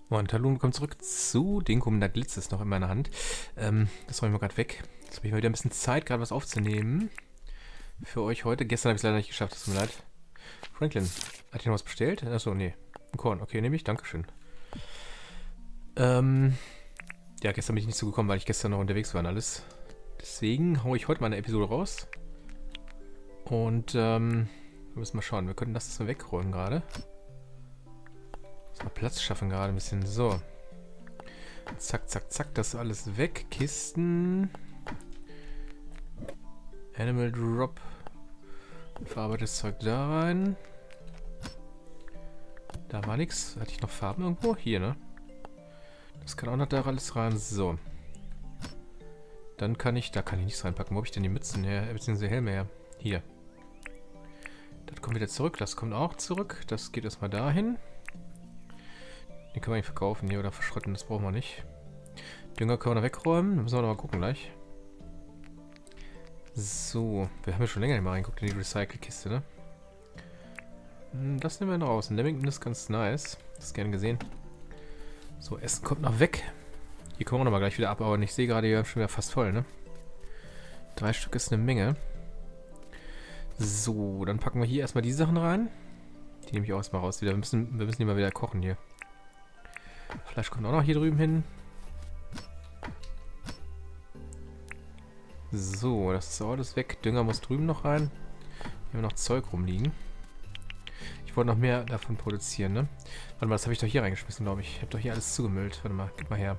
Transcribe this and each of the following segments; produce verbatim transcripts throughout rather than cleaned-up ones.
Und hallo und willkommen zurück zu Dinkum. Da Glitz ist noch in meiner Hand. Ähm, das räumen wir gerade weg. Jetzt habe ich mal wieder ein bisschen Zeit, gerade was aufzunehmen. Für euch heute. Gestern habe ich es leider nicht geschafft, es tut mir leid. Franklin, hat ihr noch was bestellt? Achso, nee. Ein Korn. Okay, nehme ich. Dankeschön. Ähm, ja, gestern bin ich nicht zugekommen, weil ich gestern noch unterwegs war und alles. Deswegen haue ich heute mal eine Episode raus. Und, ähm, wir müssen mal schauen. Wir könnten das jetzt mal wegräumen gerade. Mal Platz schaffen gerade ein bisschen. So. Zack, zack, zack. Das ist alles weg. Kisten. Animal Drop. Verarbeitetes Zeug da rein. Da war nichts. Hatte ich noch Farben irgendwo? Hier, ne? Das kann auch noch da alles rein. So. Dann kann ich... Da kann ich nichts reinpacken. Wo habe ich denn die Mützen her? Beziehungsweise Helme her? Hier. Das kommt wieder zurück. Das kommt auch zurück. Das geht erstmal dahin. Den können wir nicht verkaufen hier oder verschrotten, das brauchen wir nicht. Dünger können wir noch wegräumen, da müssen wir noch mal gucken gleich. So, wir haben ja schon länger nicht mal reingeguckt in die Recycle-Kiste, ne? Das nehmen wir noch raus. Ein Lamington ist ganz nice. Das ist gerne gesehen. So, Essen kommt noch weg. Hier kommen wir noch mal gleich wieder ab, aber ich sehe gerade, wir haben schon wieder fast voll, ne? Drei Stück ist eine Menge. So, dann packen wir hier erstmal die Sachen rein. Die nehme ich auch erstmal raus wieder. Wir müssen, wir müssen die mal wieder kochen hier. Fleisch kommt auch noch hier drüben hin. So, das ist alles weg. Dünger muss drüben noch rein. Hier haben wir noch Zeug rumliegen. Ich wollte noch mehr davon produzieren, ne? Warte mal, das habe ich doch hier reingeschmissen, glaube ich. Ich habe doch hier alles zugemüllt. Warte mal, gib mal her.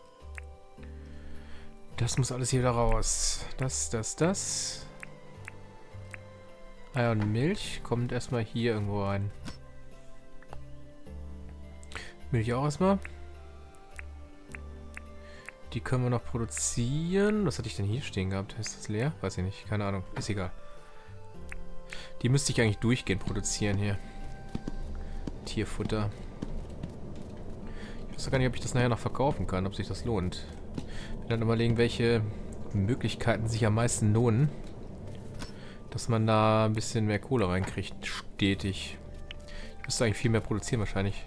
Das muss alles hier wieder raus. Das, das, das. Eier und Milch kommt erstmal hier irgendwo rein. Milch auch erstmal. Die können wir noch produzieren. Was hatte ich denn hier stehen gehabt? Ist das leer? Weiß ich nicht. Keine Ahnung. Ist egal. Die müsste ich eigentlich durchgehend produzieren hier. Tierfutter. Ich weiß gar nicht, ob ich das nachher noch verkaufen kann, ob sich das lohnt. Ich will dann überlegen, welche Möglichkeiten sich am meisten lohnen. Dass man da ein bisschen mehr Kohle reinkriegt. Stetig. Ich müsste eigentlich viel mehr produzieren wahrscheinlich.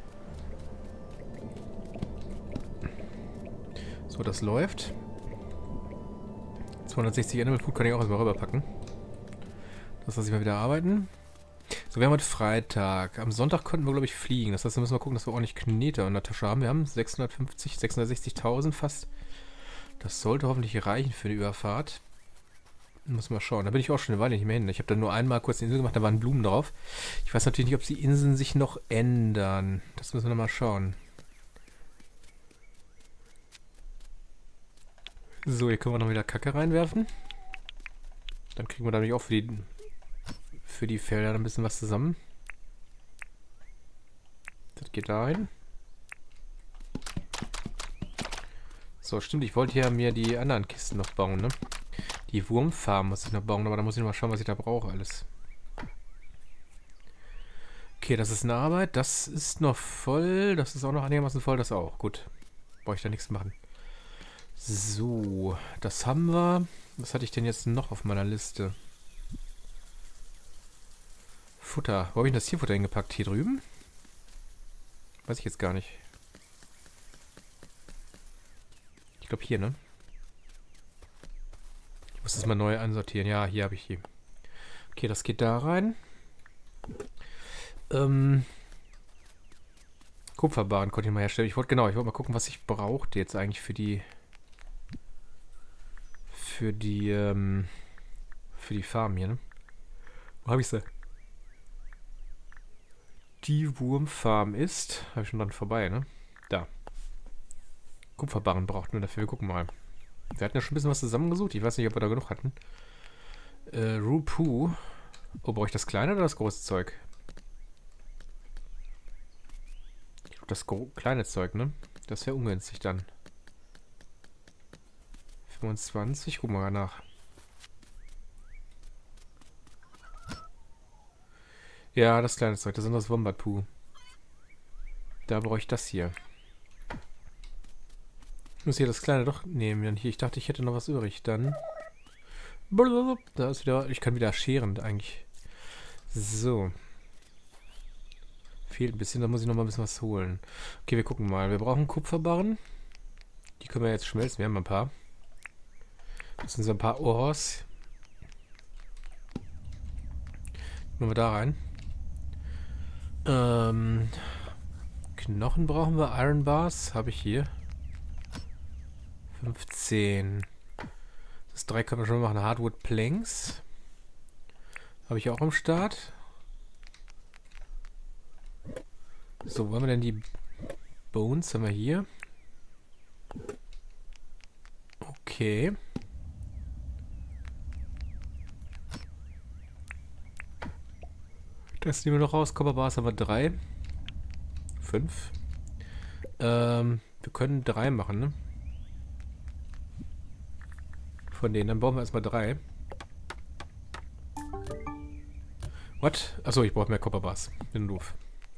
So, das läuft. zweihundertsechzig Animal Food kann ich auch erstmal rüberpacken. Das lasse ich mal wieder arbeiten. So, wir haben heute Freitag. Am Sonntag konnten wir, glaube ich, fliegen. Das heißt, wir müssen mal gucken, dass wir ordentlich Knete in der Tasche haben. Wir haben sechshundertfünfzig, sechshundertsechzigtausend fast. Das sollte hoffentlich reichen für die Überfahrt. Muss mal schauen. Da bin ich auch schon eine Weile nicht mehr hin. Ich habe dann nur einmal kurz die Insel gemacht, da waren Blumen drauf. Ich weiß natürlich nicht, ob die Inseln sich noch ändern. Das müssen wir noch mal schauen. So, hier können wir noch wieder Kacke reinwerfen. Dann kriegen wir dadurch auch für die, für die Felder ein bisschen was zusammen. Das geht dahin. So, stimmt, ich wollte ja mir die anderen Kisten noch bauen, ne? Die Wurmfarm muss ich noch bauen, aber da muss ich noch mal schauen, was ich da brauche alles. Okay, das ist eine Arbeit. Das ist noch voll. Das ist auch noch einigermaßen voll. Das auch. Gut. Brauche ich da nichts machen. So, das haben wir. Was hatte ich denn jetzt noch auf meiner Liste? Futter. Wo habe ich denn das Tierfutter hingepackt? Hier drüben? Weiß ich jetzt gar nicht. Ich glaube hier, ne? Ich muss das mal neu ansortieren. Ja, hier habe ich die. Okay, das geht da rein. Ähm... Kupferbarren konnte ich mal herstellen. Ich wollte genau, ich wollte mal gucken, was ich brauchte jetzt eigentlich für die... Für die, ähm, für die Farm hier, ne? Wo habe ich sie? Die Wurmfarm ist, habe ich schon dran vorbei, ne? Da. Kupferbarren brauchten wir dafür, wir gucken mal. Wir hatten ja schon ein bisschen was zusammengesucht, ich weiß nicht, ob wir da genug hatten. Äh, Rupu. Oh, brauche ich das kleine oder das große Zeug? Ich glaube, das kleine Zeug, ne? Das wäre ungünstig dann. fünfundzwanzig, gucken wir mal nach. Ja, das kleine Zeug, das ist das Wombat-Puh. Da brauche ich das hier. Ich muss hier das kleine doch nehmen. Hier, ich dachte, ich hätte noch was übrig. Dann. Da ist wieder. Ich kann wieder scheren eigentlich. So. Fehlt ein bisschen, da muss ich noch mal ein bisschen was holen. Okay, wir gucken mal. Wir brauchen Kupferbarren. Die können wir jetzt schmelzen. Wir haben ein paar. Das sind so ein paar Ores. Machen wir da rein. Ähm, Knochen brauchen wir. Iron Bars habe ich hier. fünfzehn. Das drei können wir schon machen. Hardwood Planks. Habe ich auch am Start. So, wo haben wir denn die Bones? Haben wir hier. Okay. Das nehmen wir noch raus. Copperbars haben wir drei. Fünf. Ähm, wir können drei machen, ne? Von denen. Dann brauchen wir erstmal drei. What? Achso, ich brauche mehr Copperbars. Bin doof.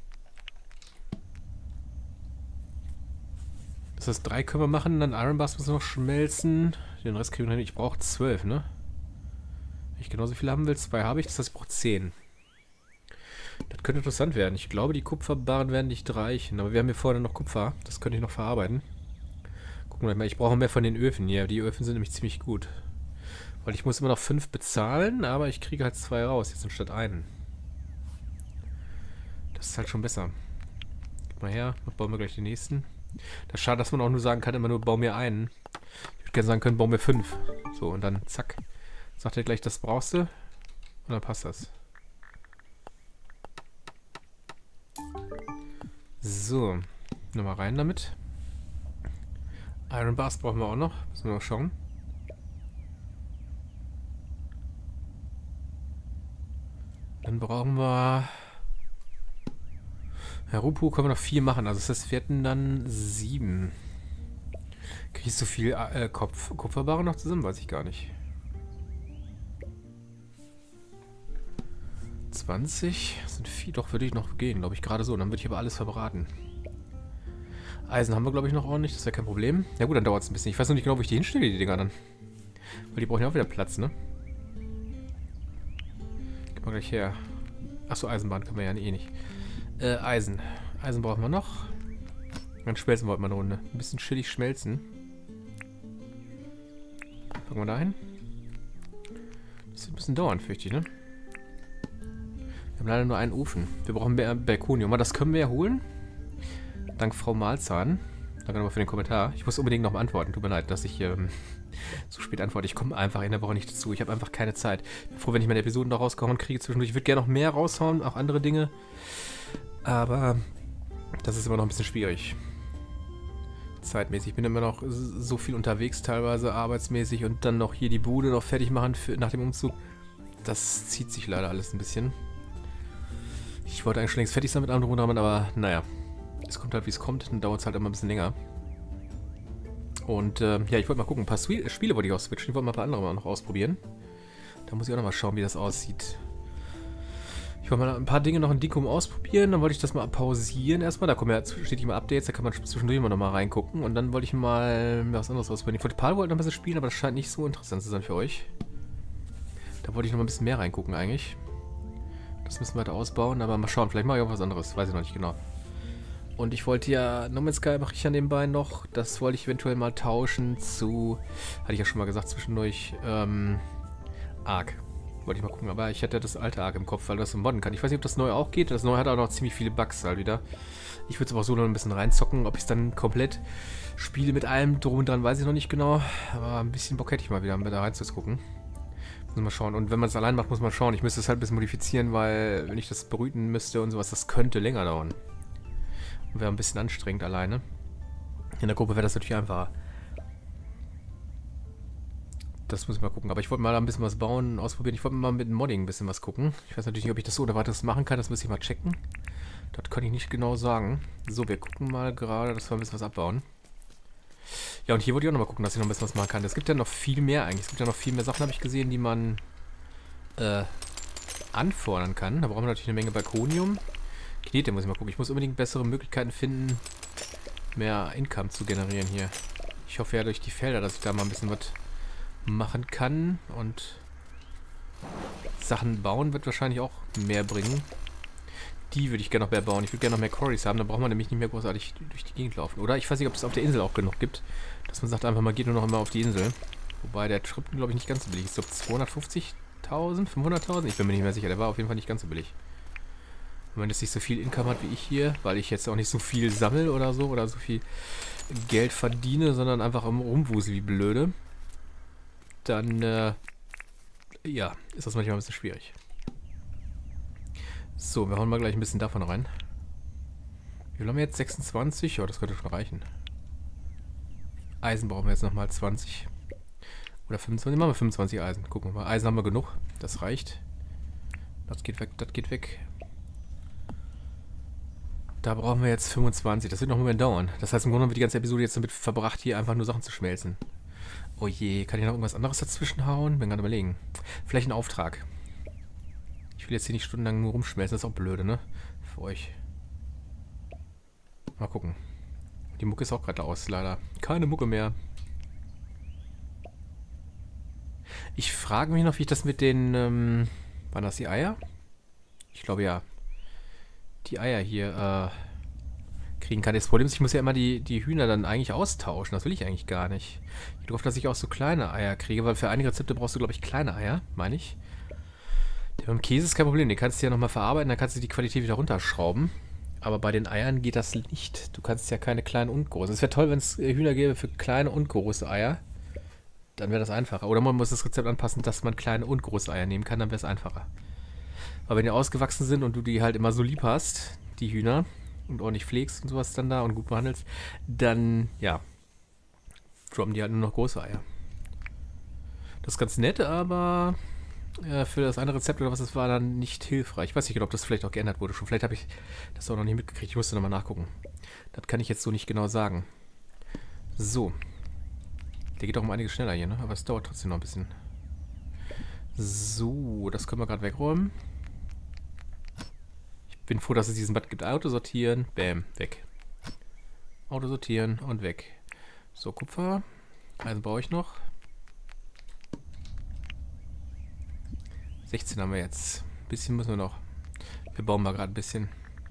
Das heißt, drei können wir machen, dann Iron Bars müssen noch schmelzen. Den Rest kriegen wir hin. Ich brauche zwölf, ne? Wenn ich genauso viel haben will, zwei habe ich, das heißt, ich brauche zehn. Das könnte interessant werden. Ich glaube, die Kupferbarren werden nicht reichen, aber wir haben hier vorne noch Kupfer. Das könnte ich noch verarbeiten. Gucken wir mal, ich brauche mehr von den Öfen hier. Die Öfen sind nämlich ziemlich gut. Weil ich muss immer noch fünf bezahlen, aber ich kriege halt zwei raus, jetzt anstatt einen. Das ist halt schon besser. Gib mal her, dann bauen wir gleich den nächsten. Das ist schade, dass man auch nur sagen kann, immer nur bau mir einen. Ich würde gerne sagen können, bau mir fünf. So, und dann zack. Sagt er gleich, das brauchst du. Und dann passt das. So, nochmal rein damit. Iron Bars brauchen wir auch noch. Müssen wir noch schauen. Dann brauchen wir... Herr Rupu können wir noch vier machen. Also das heißt, wir hätten dann sieben. Kriege ich so viel äh, Kopf, Kupferbarren noch zusammen? Weiß ich gar nicht. zwanzig sind viel. Doch, würde ich noch gehen, glaube ich. Gerade so. Dann würde ich aber alles verbraten. Eisen haben wir, glaube ich, noch ordentlich. Das wäre kein Problem. Ja gut, dann dauert es ein bisschen. Ich weiß noch nicht genau, wo ich die hinstelle, die Dinger dann. Weil die brauchen ja auch wieder Platz, ne? Gib mal gleich her. Achso, Eisenbahn können wir ja eh nicht. Äh, Eisen. Eisen brauchen wir noch. Dann schmelzen wir heute mal eine Runde. Ein bisschen chillig schmelzen. Fangen wir da hin. Das wird ein bisschen dauern, fürchte ich, ne? Wir haben leider nur einen Ofen. Wir brauchen mehr Berkonium. Aber das können wir ja holen. Dank Frau Malzahn. Danke nochmal für den Kommentar. Ich muss unbedingt noch antworten. Tut mir leid, dass ich ähm, so spät antworte. Ich komme einfach in der Woche nicht dazu. Ich habe einfach keine Zeit. Ich bin froh, wenn ich meine Episoden da rausgehauen kriege zwischendurch. Ich würde gerne noch mehr raushauen, auch andere Dinge. Aber das ist immer noch ein bisschen schwierig. Zeitmäßig. Ich bin immer noch so viel unterwegs, teilweise arbeitsmäßig. Und dann noch hier die Bude noch fertig machen für, nach dem Umzug. Das zieht sich leider alles ein bisschen. Ich wollte eigentlich schon längst fertig sein mit anderen Programmen, aber naja. Es kommt halt, wie es kommt. Dann dauert es halt immer ein bisschen länger. Und äh, ja, ich wollte mal gucken. Ein paar Swe Spiele wollte ich auch switchen. Ich wollte mal ein paar andere mal noch ausprobieren. Da muss ich auch noch mal schauen, wie das aussieht. Ich wollte mal ein paar Dinge noch in Dicum ausprobieren. Dann wollte ich das mal pausieren erstmal. Da kommen ja stetig immer Updates. Da kann man zwischendurch immer noch mal reingucken. Und dann wollte ich mal was anderes ausprobieren. Ich wollte Palworld noch ein bisschen spielen, aber das scheint nicht so interessant zu sein für euch. Da wollte ich noch mal ein bisschen mehr reingucken eigentlich. Das müssen wir weiter ausbauen. Aber mal schauen. Vielleicht mache ich auch was anderes. Weiß ich noch nicht genau. Und ich wollte ja, No Man's Sky mache ich ja nebenbei noch. Das wollte ich eventuell mal tauschen zu, hatte ich ja schon mal gesagt zwischendurch, ähm, Ark. Wollte ich mal gucken, aber ich hätte das alte Ark im Kopf, weil das so modden kann. Ich weiß nicht, ob das neue auch geht. Das neue hat auch noch ziemlich viele Bugs halt wieder. Ich würde es aber so noch ein bisschen reinzocken. Ob ich es dann komplett spiele mit allem drum und dran, weiß ich noch nicht genau. Aber ein bisschen Bock hätte ich mal wieder, da reinzugucken. Muss mal schauen. Und wenn man es allein macht, muss man schauen. Ich müsste es halt ein bisschen modifizieren, weil wenn ich das brüten müsste und sowas, das könnte länger dauern. Wäre ein bisschen anstrengend alleine. In der Gruppe wäre das natürlich einfacher. Das muss ich mal gucken. Aber ich wollte mal ein bisschen was bauen, ausprobieren. Ich wollte mal mit dem Modding ein bisschen was gucken. Ich weiß natürlich nicht, ob ich das so oder weiteres machen kann. Das müsste ich mal checken. Das kann ich nicht genau sagen. So, wir gucken mal gerade, dass wir ein bisschen was abbauen. Ja, und hier wollte ich auch noch mal gucken, dass ich noch ein bisschen was machen kann. Es gibt ja noch viel mehr eigentlich. Es gibt ja noch viel mehr Sachen, habe ich gesehen, die man äh, anfordern kann. Da brauchen wir natürlich eine Menge Berkonium. Knete muss ich mal gucken. Ich muss unbedingt bessere Möglichkeiten finden, mehr Income zu generieren hier. Ich hoffe ja durch die Felder, dass ich da mal ein bisschen was machen kann. Und Sachen bauen wird wahrscheinlich auch mehr bringen. die würde ich gerne noch mehr bauen. Ich würde gerne noch mehr Quarries haben, dann braucht man nämlich nicht mehr großartig durch die Gegend laufen. Oder ich weiß nicht, ob es auf der Insel auch genug gibt, dass man sagt einfach, man geht nur noch immer auf die Insel. Wobei der Trip, glaube ich, nicht ganz so billig ist. Ich glaube zweihundertfünfzigtausend, fünfhunderttausend? Ich bin mir nicht mehr sicher. Der war auf jeden Fall nicht ganz so billig. Wenn man jetzt nicht so viel Income hat wie ich hier, weil ich jetzt auch nicht so viel sammle oder so, oder so viel Geld verdiene, sondern einfach am Rumwusel wie blöde, dann, äh, ja, ist das manchmal ein bisschen schwierig. So, wir hauen mal gleich ein bisschen davon rein. Wie viel haben wir jetzt? sechsundzwanzig? Ja, das könnte schon reichen. Eisen brauchen wir jetzt nochmal zwanzig. Oder fünfundzwanzig. Machen wir fünfundzwanzig Eisen. Gucken wir mal. Eisen haben wir genug. Das reicht. Das geht weg, das geht weg. Da brauchen wir jetzt fünfundzwanzig. Das wird noch einen Moment dauern. Das heißt, im Grunde haben wir die ganze Episode jetzt damit verbracht, hier einfach nur Sachen zu schmelzen. Oh je, kann ich noch irgendwas anderes dazwischen hauen? Bin gerade überlegen. Vielleicht ein Auftrag. Ich will jetzt hier nicht stundenlang nur rumschmelzen. Das ist auch blöde, ne? Für euch. Mal gucken. Die Mucke ist auch gerade aus, leider. Keine Mucke mehr. Ich frage mich noch, wie ich das mit den, ähm, waren das die Eier? Ich glaube ja. Die Eier hier, äh, kriegen kann. Das Problem ist, ich muss ja immer die, die Hühner dann eigentlich austauschen. Das will ich eigentlich gar nicht. Ich hoffe, dass ich auch so kleine Eier kriege, weil für einige Rezepte brauchst du, glaube ich, kleine Eier, meine ich. Der beim Käse ist kein Problem. Den kannst du ja nochmal verarbeiten, dann kannst du die Qualität wieder runterschrauben. Aber bei den Eiern geht das nicht. Du kannst ja keine kleinen und großen. Es wäre toll, wenn es Hühner gäbe für kleine und große Eier. Dann wäre das einfacher. Oder man muss das Rezept anpassen, dass man kleine und große Eier nehmen kann, dann wäre es einfacher. Aber wenn die ausgewachsen sind und du die halt immer so lieb hast, die Hühner, und ordentlich pflegst und sowas dann da und gut behandelst, dann, ja, droppen die halt nur noch große Eier. Das ist ganz nett, aber äh, für das andere Rezept oder was es war, dann nicht hilfreich. Ich weiß nicht genau, ob das vielleicht auch geändert wurde schon. Vielleicht habe ich das auch noch nicht mitgekriegt. Ich musste nochmal nachgucken. Das kann ich jetzt so nicht genau sagen. So. Der geht auch um einiges schneller hier, ne? Aber es dauert trotzdem noch ein bisschen. So, das können wir gerade wegräumen. Ich bin froh, dass es diesen Button gibt. Auto sortieren. Bam, weg. Auto sortieren und weg. So, Kupfer. Eisen brauche ich noch. sechzehn haben wir jetzt. Ein bisschen müssen wir noch. Wir bauen mal gerade ein bisschen.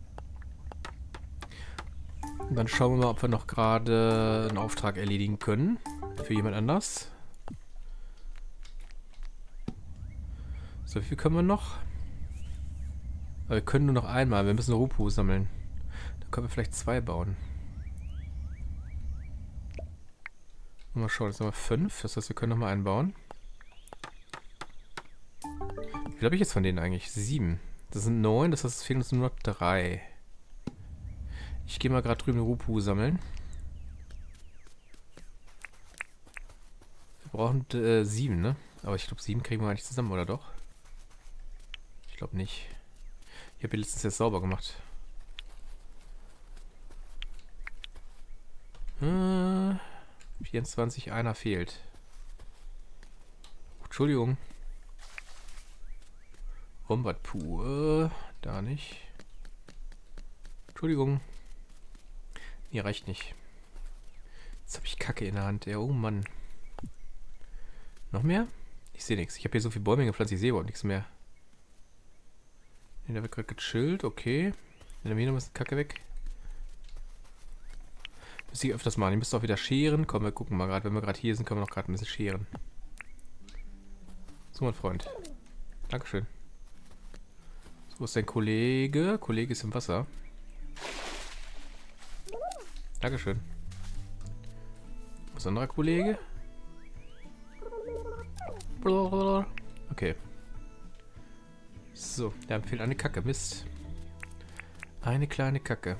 Und dann schauen wir mal, ob wir noch gerade einen Auftrag erledigen können. Für jemand anders. So, wie viel können wir noch? Aber wir können nur noch einmal. Wir müssen Rupu sammeln. Dann können wir vielleicht zwei bauen. Mal schauen, jetzt haben wir fünf. Das heißt, wir können nochmal einen bauen. Wie viel habe ich jetzt von denen eigentlich? Sieben. Das sind neun, das heißt, es fehlen uns nur noch drei. Ich gehe mal gerade drüben Rupu sammeln. Wir brauchen äh, sieben, ne? Aber ich glaube, sieben kriegen wir eigentlich zusammen, oder doch? Ich glaube nicht. Ich habe hier letztens jetzt sauber gemacht. Äh, vierundzwanzig, einer fehlt. Entschuldigung. Wombat-Puh, äh, da nicht. Entschuldigung. Nee, reicht nicht. Jetzt habe ich Kacke in der Hand. Ja, oh Mann. Noch mehr? Ich sehe nichts. Ich habe hier so viele Bäume gepflanzt, ich sehe überhaupt nichts mehr. Ne, da wird gerade gechillt, okay. In der Mine muss Kacke weg. Muss ich öfters machen. Ich müsste auch wieder scheren. Komm, wir gucken mal gerade. Wenn wir gerade hier sind, können wir noch gerade ein bisschen scheren. So, mein Freund. Dankeschön. So ist dein Kollege. Kollege ist im Wasser. Dankeschön. Was ist ein anderer Kollege? Okay. So, da fehlt eine Kacke. Mist. Eine kleine Kacke.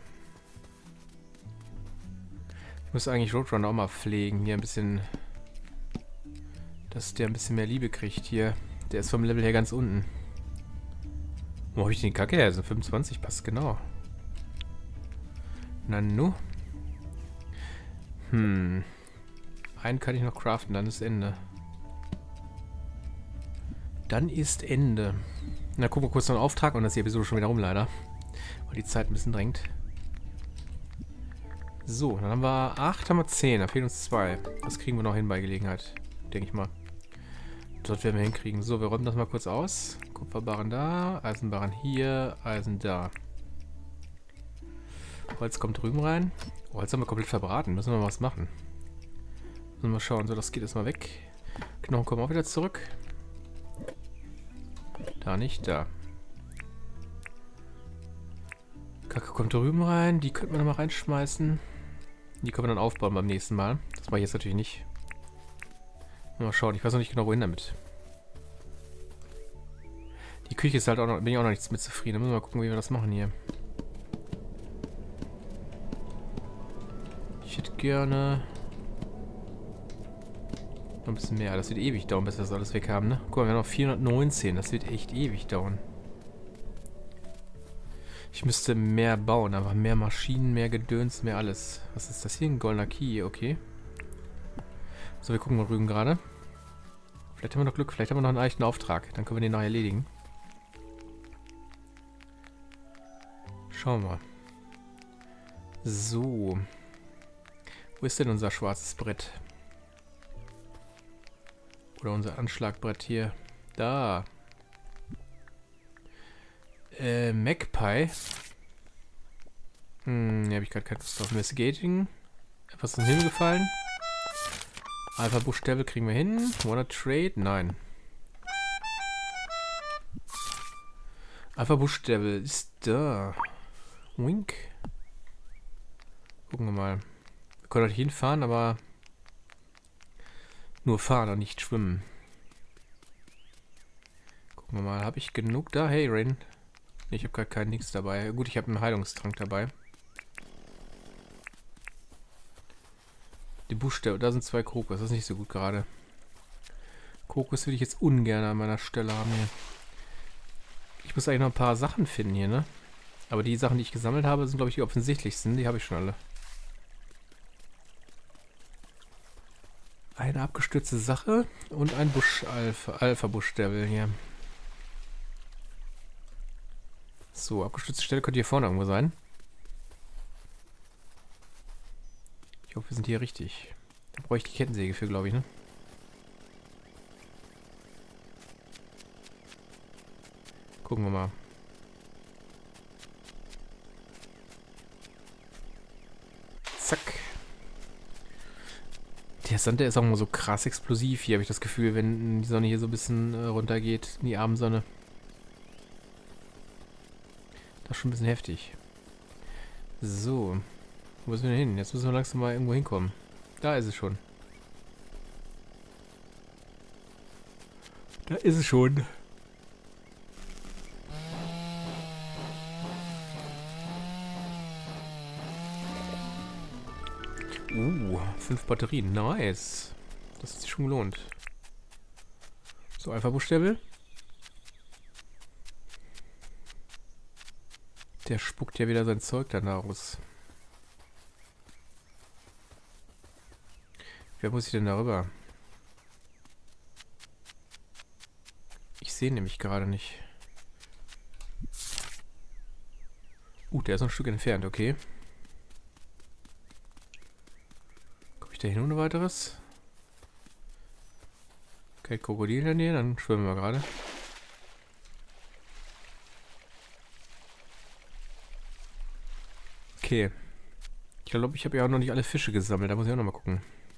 Ich muss eigentlich Roadrunner auch mal pflegen. Hier ein bisschen... Dass der ein bisschen mehr Liebe kriegt hier. Der ist vom Level her ganz unten. Wo habe ich den Kacke her? Also fünfundzwanzig passt genau. Nanu. Hm. Einen kann ich noch craften, dann ist Ende. Dann ist Ende. Na, gucken wir kurz noch einen Auftrag und dann ist die Episode schon wieder rum, leider. Weil die Zeit ein bisschen drängt. So, dann haben wir acht, haben wir zehn, da fehlen uns zwei. Das kriegen wir noch hin bei Gelegenheit, denke ich mal. Dort werden wir hinkriegen. So, wir räumen das mal kurz aus. Kupferbarren da, Eisenbarren hier, Eisen da. Holz kommt drüben rein. Oh, Holz haben wir komplett verbraten. Müssen wir mal was machen. Müssen wir mal schauen. So, das geht erstmal weg. Knochen kommen auch wieder zurück. Da nicht, da. Kacke kommt drüben rein. Die könnten wir nochmal reinschmeißen. Die können wir dann aufbauen beim nächsten Mal. Das mache ich jetzt natürlich nicht. Mal schauen. Ich weiß noch nicht genau, wohin damit. Die Küche ist halt auch noch, bin ich auch noch nichts mit zufrieden. Da müssen wir mal gucken, wie wir das machen hier. Ich hätte gerne noch ein bisschen mehr. Das wird ewig dauern, bis wir das alles weg haben, ne? Guck mal, wir haben noch vierhundertneunzehn. Das wird echt ewig dauern. Ich müsste mehr bauen, aber mehr Maschinen, mehr Gedöns, mehr alles. Was ist das hier? Ein goldener Key, okay. So, wir gucken mal drüben gerade. Vielleicht haben wir noch Glück, vielleicht haben wir noch einen leichten Auftrag. Dann können wir den noch erledigen. Schauen wir mal. So. Wo ist denn unser schwarzes Brett? Oder unser Anschlagbrett hier? Da. Äh, Magpie. Hm, hier habe ich gerade keine Lust drauf. Investigating. Etwas ist in den Himmel gefallen. Alpha Buchstabe kriegen wir hin. Wanna trade? Nein. Alpha Buchstabe ist da. Wink. Gucken wir mal. Wir können dort hinfahren, aber nur fahren und nicht schwimmen. Gucken wir mal. Habe ich genug da? Hey, Rain. Ich habe gar keinen Dings dabei. Gut, ich habe einen Heilungstrank dabei. Die Buchstabe, da sind zwei Krokus. Das ist nicht so gut gerade. Krokus würde ich jetzt ungern an meiner Stelle haben hier. Ich muss eigentlich noch ein paar Sachen finden hier, ne? Aber die Sachen, die ich gesammelt habe, sind, glaube ich, die offensichtlichsten. Die habe ich schon alle. Eine abgestürzte Sache und ein Busch Alpha, Alpha Buchstabe hier. So, abgestützte Stelle könnte hier vorne irgendwo sein. Ich hoffe, wir sind hier richtig. Da brauche ich die Kettensäge für, glaube ich, ne? Gucken wir mal. Zack. Der Sand, der ist auch immer so krass explosiv hier, habe ich das Gefühl, wenn die Sonne hier so ein bisschen äh, runter geht, in die Abendsonne. Das ist schon ein bisschen heftig. So. Wo müssen wir denn hin? Jetzt müssen wir langsam mal irgendwo hinkommen. Da ist es schon. Da ist es schon. Uh, fünf Batterien. Nice. Das hat sich schon gelohnt. So, Alpha Buchstabe. Der spuckt ja wieder sein Zeug dann raus. Wer muss ich denn darüber? Ich sehe nämlich gerade nicht. Uh, der ist noch ein Stück entfernt, okay. Komme ich da hin ohne weiteres? Kein Krokodil in der Nähe, dann schwimmen wir gerade. Okay. Ich glaube, ich habe ja auch noch nicht alle Fische gesammelt. Da muss ich auch noch mal gucken.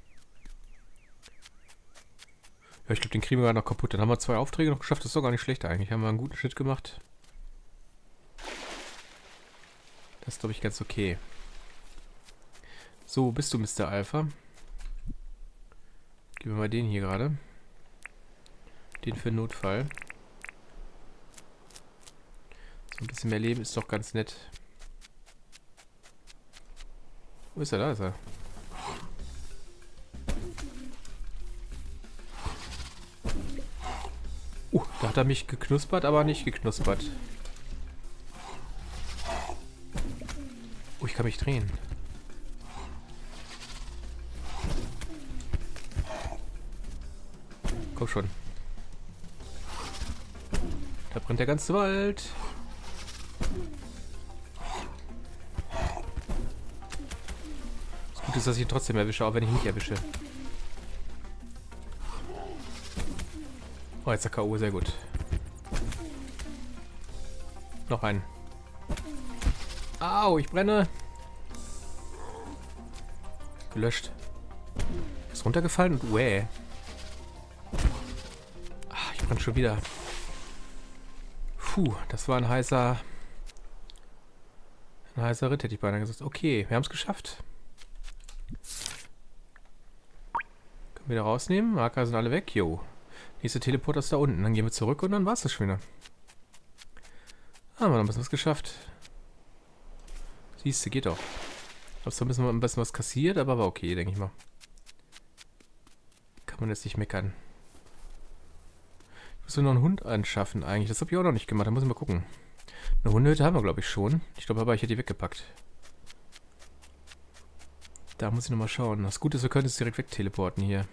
Ja, ich glaube, den kriegen wir gerade noch kaputt. Dann haben wir zwei Aufträge noch geschafft. Das ist doch gar nicht schlecht eigentlich. Haben wir einen guten Schritt gemacht. Das ist, glaube ich, ganz okay. So, wo bist du, Mister Alpha? Gib mir mal den hier gerade. Den für Notfall. So ein bisschen mehr Leben ist doch ganz nett. Wo ist er? Da ist er. Uh, da hat er mich geknuspert, aber nicht geknuspert. Oh, ich kann mich drehen. Komm schon. Da brennt der ganze Wald. Das Gute ist, dass ich ihn trotzdem erwische, auch wenn ich ihn nicht erwische. Oh, jetzt der K O, sehr gut. Noch einen. Au, ich brenne. Gelöscht. Ist runtergefallen und wäh. Ach, ich brenne schon wieder. Puh, das war ein heißer... Ein heißer Ritt, hätte ich beinahe gesagt. Okay, wir haben es geschafft. Können wir wieder rausnehmen. Marker sind alle weg. Jo. Nächste Teleporter ist da unten. Dann gehen wir zurück und dann war es das schon wieder. Haben wir noch ein bisschen was geschafft. Siehst du, geht doch. Ich habe zwar ein bisschen, ein bisschen was kassiert, aber war okay, denke ich mal. Kann man jetzt nicht meckern. Ich muss nur noch einen Hund anschaffen eigentlich. Das habe ich auch noch nicht gemacht. Da muss ich mal gucken. Eine Hundehütte haben wir, glaube ich, schon. Ich glaube aber, ich hätte die weggepackt. Da muss ich nochmal schauen. Das Gute ist, wir können es direkt wegteleporten hier.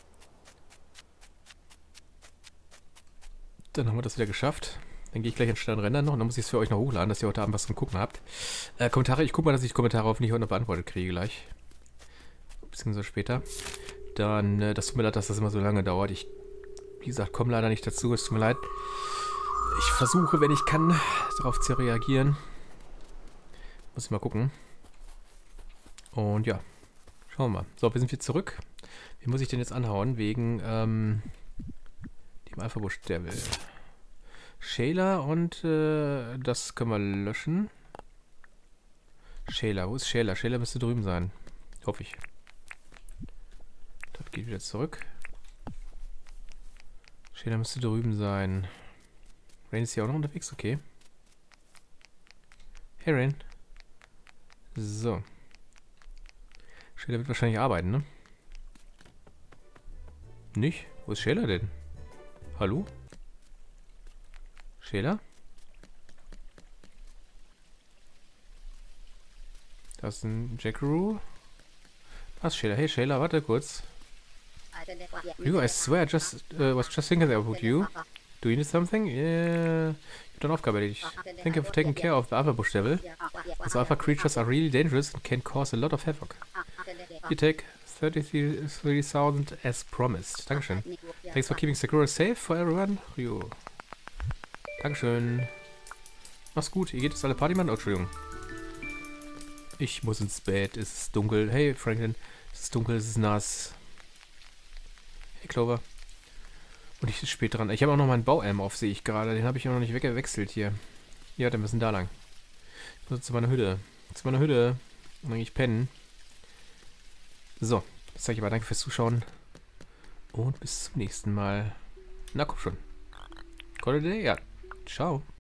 Dann haben wir das wieder geschafft. Dann gehe ich gleich in Stern rendern noch und dann muss ich es für euch noch hochladen, dass ihr heute Abend was zum Gucken habt. Äh, Kommentare, ich gucke mal, dass ich Kommentare hoffentlich heute noch beantwortet kriege gleich. Beziehungsweise später. Dann, äh, das tut mir leid, dass das immer so lange dauert. Ich, wie gesagt, komme leider nicht dazu. Es tut mir leid. Ich versuche, wenn ich kann, darauf zu reagieren. Muss ich mal gucken. Und ja, schauen wir mal. So, wir sind wieder zurück. Wie muss ich denn jetzt anhauen? Wegen ähm, dem Alpha-Busch Devil. Shayla und äh, das können wir löschen. Shayla, wo ist Shayla? Shayla müsste drüben sein. Hoffe ich. Das geht wieder zurück. Shayla müsste drüben sein. Rain ist hier auch noch unterwegs, okay. Hey Rain. So. Shayla wird wahrscheinlich arbeiten, ne? Nicht? Wo ist Shayla denn? Hallo? Shayla? Da ist ein Jackaroo. Da ist Shayla. Hey Shayla, warte kurz. You, I swear, I just uh, was just thinking about you. Do you need something? Yeah. You've done Aufgabe erledigt. Thank you for taking care of the Alpha-Busch Devil. These alpha creatures are really dangerous and can cause a lot of havoc. You take thirty-three thousand as promised. Dankeschön. Thanks for keeping Sakura safe for everyone. Ryu. Dankeschön. Mach's gut. Ihr geht jetzt alle Party machen? Oh, Entschuldigung. Ich muss ins Bett. Es ist dunkel. Hey, Franklin. Es ist dunkel, es ist nass. Hey, Clover. Und ich bin spät dran. Ich habe auch noch meinen Bauelm auf, sehe ich gerade. Den habe ich auch noch nicht weggewechselt hier. Ja, dann müssen wir da lang. Ich muss zu meiner Hütte. Zu meiner Hütte. Und dann gehe ich pennen. So. Jetzt sage ich aber danke fürs Zuschauen. Und bis zum nächsten Mal. Na komm schon. Call it a day? Ja. Ciao.